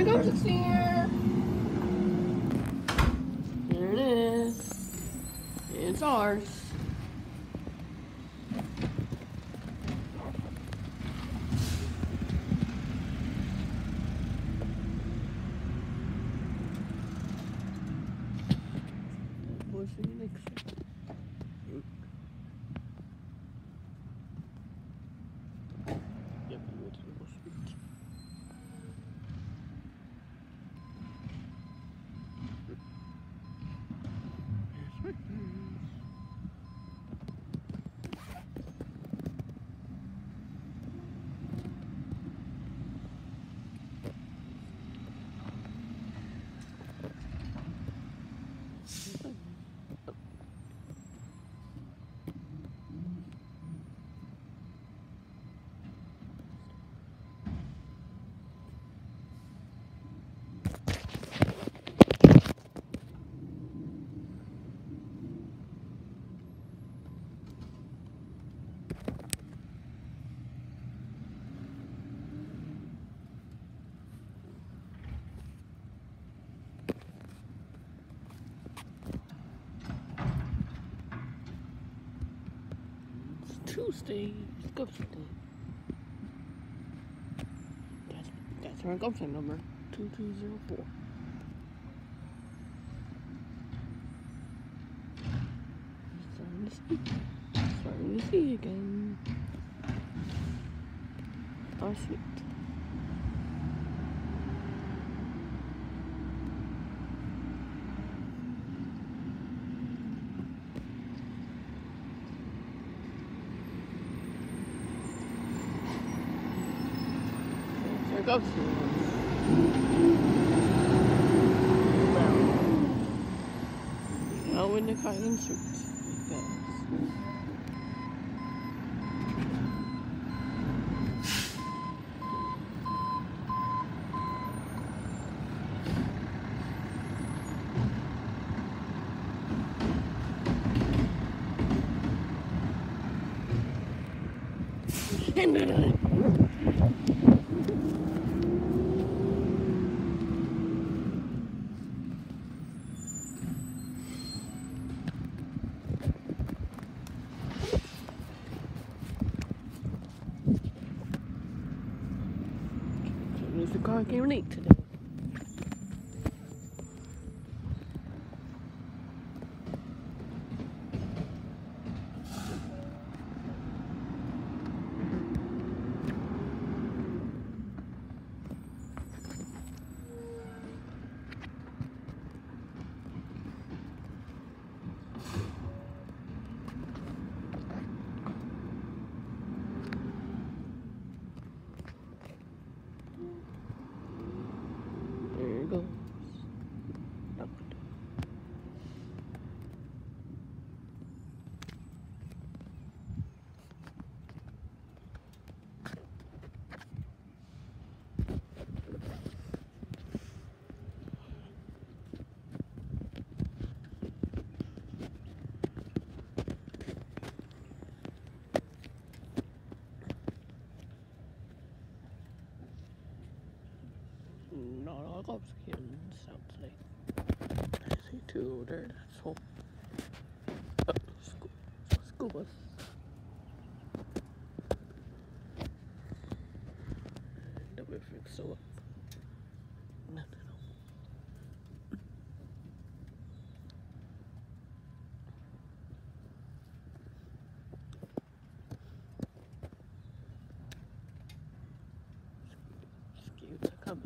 There goes the steer. There it is. It's ours. What's the next one? Yep, what's the most sweet? Tuesday. It's Ghost Day. That's our ghost number. 2204. Starting to see again. Oh, sweet. There goes now in the cotton suit. The car came late today. There it goes. Not all cops can sounds like. I see two over there, that's all. School bus. That would fix so up. Nothing. Scutes are coming.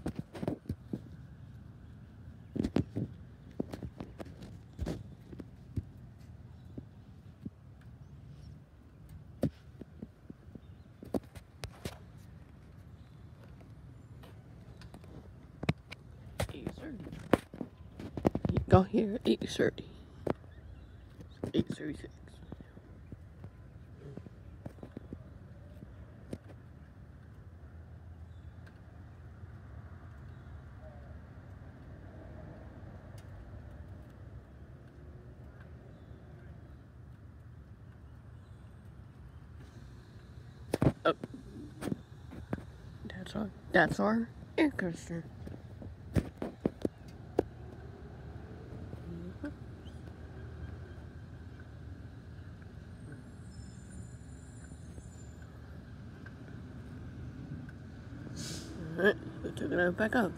Got here at 8:30. 8:36. Oh. That's our air conditioner. Alright, we took it back up.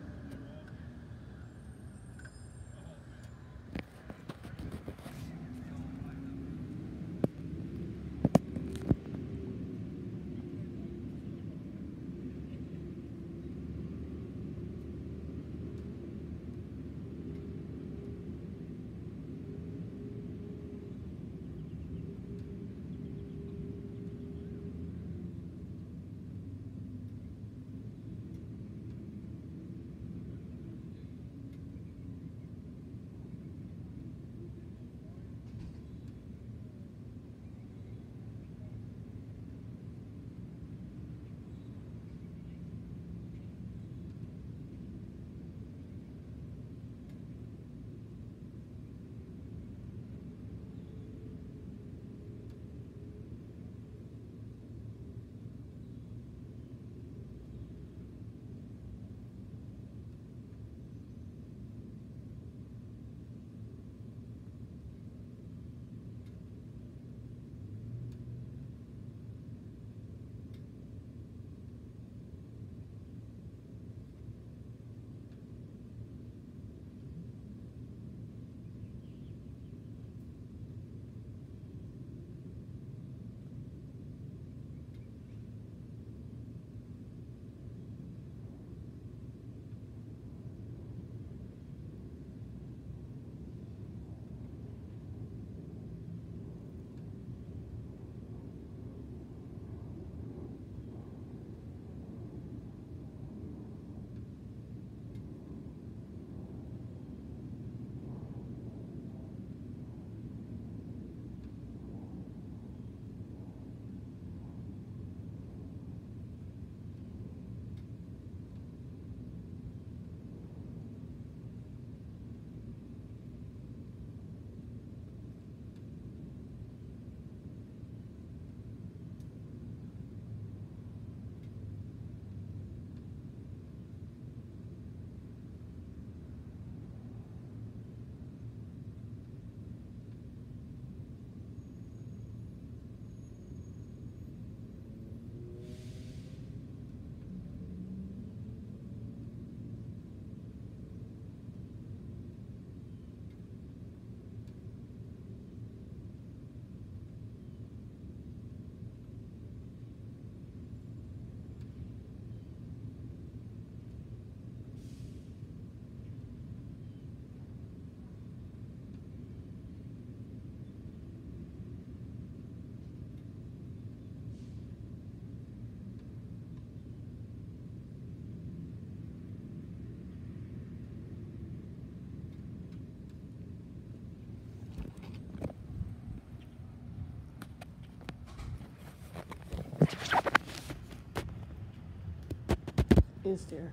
It's there.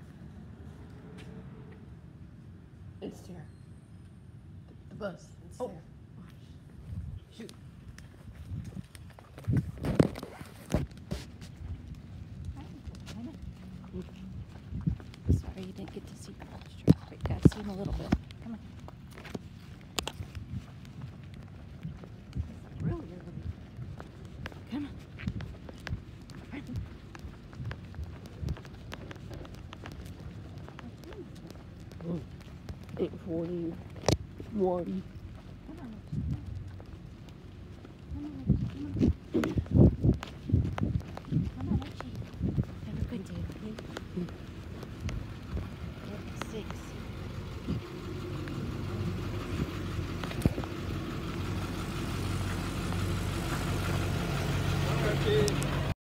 It's there. The bus. It's there. Shoot. Sorry you didn't get to see Paul's truck, but you got to see him a little bit. Come on. Really early. Come on. 8:41. Come on. Come on. Come on.